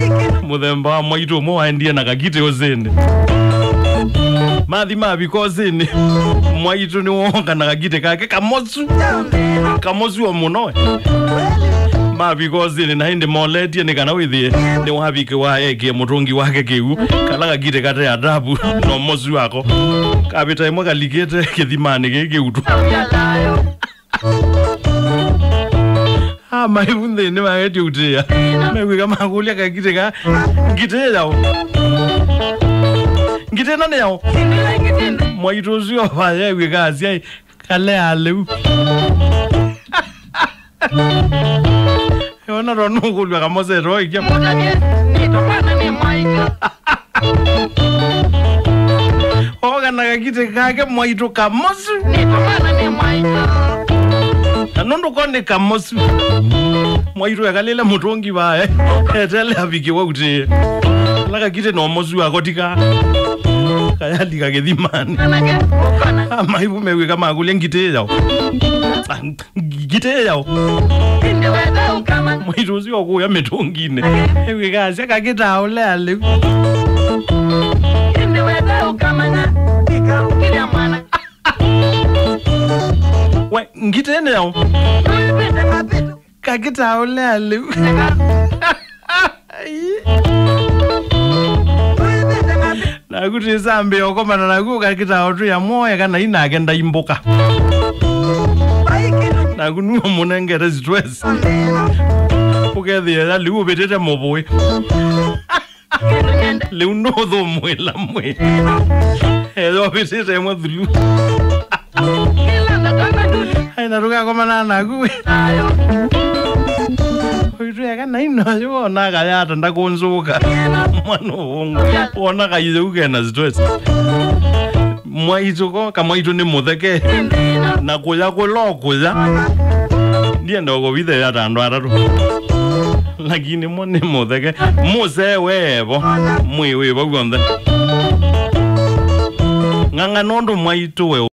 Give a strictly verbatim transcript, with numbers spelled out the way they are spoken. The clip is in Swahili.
muthemba mwaitu mo waendie na Ka-kiti uzini mathi ma because ni mwaitu ni wonga na Ka-kiti kake kamosu kamosu omuno ma because ni na hindi moletie ni kana withie ni wabike wa eke mutungi wake kiu kala Ka-kiti kate adabu no mosu wako kabita imwe kalikete kithimani giki utu ah mai bunde ni ma eti utia mewe kama kulia Ka-kiti ka ngite yao ngite nane yao mwaitu sio vaye wikazi ai kaleaa leu Ona ro nungulwa kamose ro ikia ni topana ni maika Oga na Ka-kiti kake mwaitu kamosu ni topana ni maika Anondo konde kamosu mwaitu yakalele mutongi bae etele abiki wauti la Ka-kiti no mosu akotika kayali kagethimani ama ibu mewe kama kule ngite yao ngite yao mwaitu sio kuya metongine ewe kazi Ka-kiti aole ale we ngite ne yao Ka-kiti aole ale na kuti sambe okomana na ku Ka-kiti otu ya moya kana inake ndaimbuka na kunu munengere stress ukethie la liu betete mobwe le uno do mwela mwe edo betete mo dulu ai na ruga komana na ku Oitu kana ino yo na ga ya tanda konzuka mwana wongo ona ga yizuke na stress mwaitu ko kama itu ni mutheke na kuya kulo kuya ndiye ndogo bithe ya tando atatu lakini mone mutheke muse webo mwiwe bagwonde nganga nondo mwaitu we